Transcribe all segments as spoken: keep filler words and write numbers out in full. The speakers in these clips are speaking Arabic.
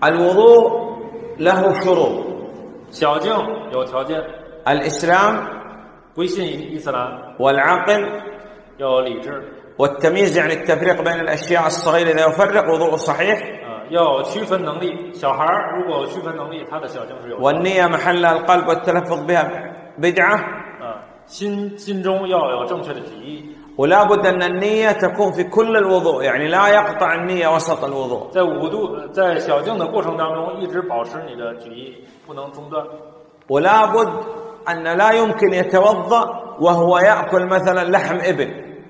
الوضوء له شروط. 小净有条件， الإسلام 归信伊斯兰， والعقل 要有理智， والتمييز يعني التفريق بين الأشياء الصغيرة إذا يفرق وضوء صحيح. 啊，要有区分能力。小孩如果有区分能力，他的小净是有。 والنية محلها القلب والتلفظ بها بدعة. 啊，心心中要有正确的举意。 ولا بد أن النية تكون في كل الوضوء يعني لا يقطع النية وسط الوضوء. 在五度，在小净的过程当中，一直保持你的举意，不能中断。 ولا بد أن لا يمكن يتوضأ وهو يأكل مثلا لحم إبل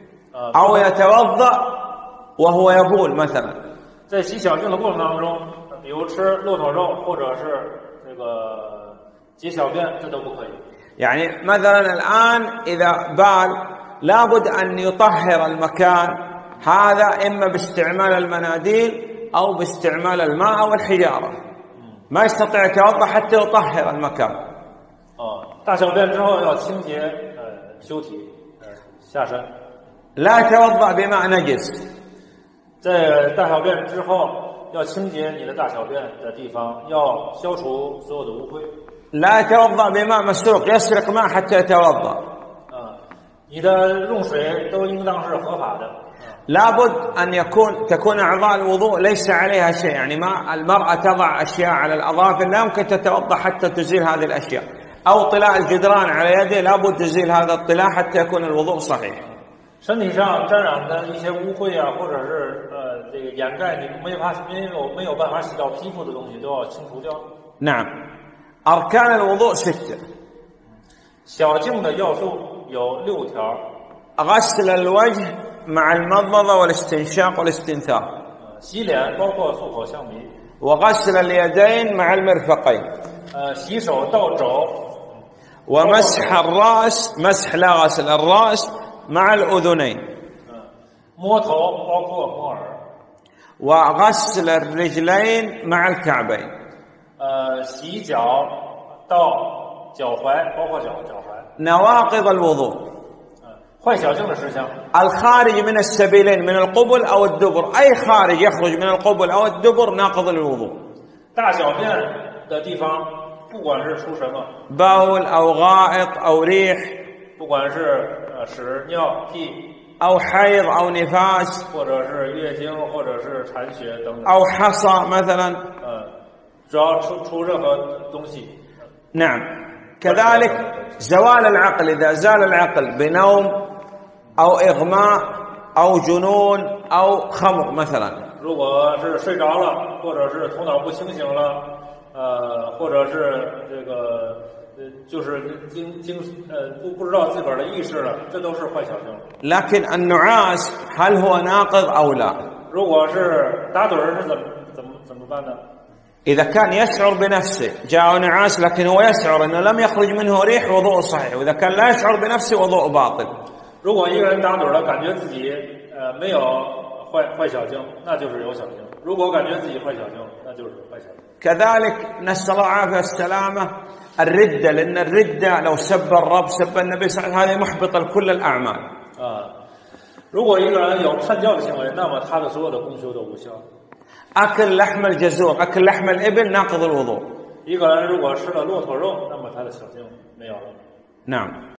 أو يتوضأ وهو يبول مثلا. 在洗小净的过程当中，比如吃骆驼肉或者是这个解小便，这都不可以。 يعني مثلا الآن إذا بال لابد أن يطهر المكان هذا إما باستعمال المناديل أو باستعمال الماء أو الحجارة. ما يستطيع يتوضأ حتى يطهر المكان. 哦，大小便之后要清洁呃修体呃下身。 لا يتوضأ بماء نجس. 在大小便之后要清洁你的大小便的地方，要消除所有的污秽。 لا يتوضأ بماء مسروق يسرق ماء حتى يتوضأ. 你的用水都应当是合法的。 لابد أن يكون تكون أعضاء الوضوء ليس عليها شيء يعني ما المرأة تضع أشياء على الأظافر لا يمكن تتوضأ حتى تزيل هذه الأشياء أو طلاء الجدران على يده لابد تزيل هذا الطلاء حتى يكون الوضوء صحيح. 身体上沾染的一些污秽啊，或者是呃这个掩盖你没法没有没有办法洗到皮肤的东西都要清除掉。 نعم. أركان الوضوء ستة. 小净的要素有六条。 غسل الوجه مع المضمضة والاستنشاق والاستنثار. 洗脸包括漱口象鼻。 وغسل اليدين مع المرفقين. 呃，洗手到肘。 ومسح الرأس مسح لا غسل الرأس مع الأذنين. 摸头包括摸耳。 وغسل الرجلين مع الكعبين. 呃，洗脚到脚踝，包括脚脚踝。 نواقض الوضوء. 坏小净的事项 الخارج من السبيلين من القبل أو الدبر أي خارج يخرج من القبل أو الدبر ناقض الوضوء. 大小便的地方不管是出什么 بول أو غائط أو ريح 不管是呃屎尿屁 أو حيض أو نفاس 或者是月经或者是产血等等 أو حصى مثلا. 呃只要出出任何东西 نعم. كذلك زوال العقل إذا زال العقل بنوم أو إغماء أو جنون أو خمر مثلا. 如果是睡着了或者是头脑不清醒了呃或者是这个呃就是精精呃不不知道自个儿的意识了，这都是坏小净。 لكن النعاس هل هو ناقض أو لا؟ 如果是打盹儿是怎么怎么怎么办呢？ إذا كان يشعر بنفسه جاء نعاس لكن هو يشعر أنه لم يخرج منه ريح وضوء صحيح وإذا كان لا يشعر بنفسه وضوء باطل. 如果一个人打盹了，感觉自己呃没有坏坏小净，那就是有小净；如果感觉自己坏小净，那就是坏小净。 كذلك نسأل الله العافية والسلامة الردة لأن الردة لو سب الرب سب النبي صلى الله عليه وسلم هذه محبطة لكل الأعمال. 啊，如果一个人有叛教的行为，那么他的所有的功修都无效。 أكل لحم الجزور أكل لحم الإبل ناقض الوضوء. 一个人如果吃了骆驼肉，那么他的小净没有了。 نعم.